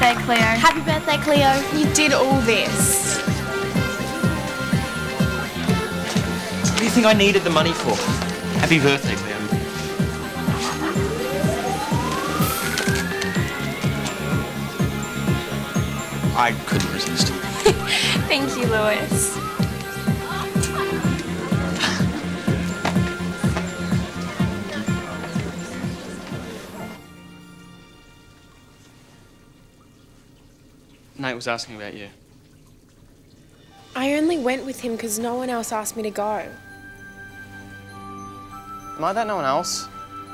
birthday, Cleo. Happy birthday, Cleo. You did all this. What do you think I needed the money for? Happy birthday, Cleo. I couldn't resist. Thank you, Lewis. Nate was asking about you. I only went with him because no one else asked me to go. Am I that no one else?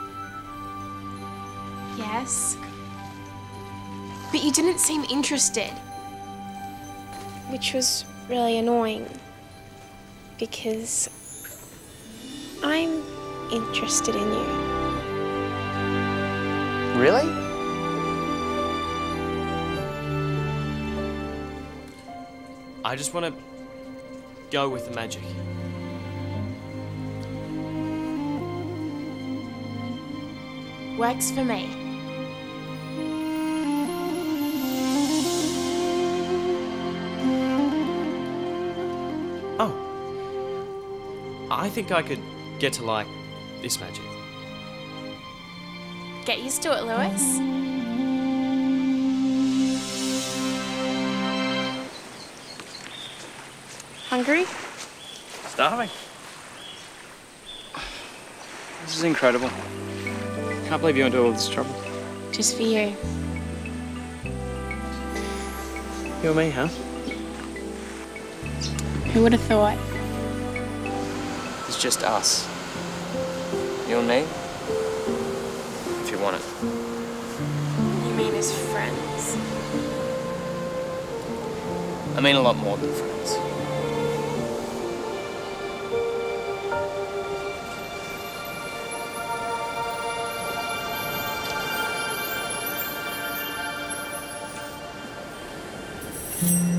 Yes. But you didn't seem interested. Which was really annoying. Because I'm interested in you. Really? I just want to go with the magic. Works for me. Oh. I think I could get to like this magic. Get used to it, Lewis. Hungry? Starving. This is incredible. Can't believe you went to all this trouble. Just for you. You and me, huh? Who would have thought? It's just us. You and me. If you want it. You mean as friends? I mean a lot more than friends. Mm.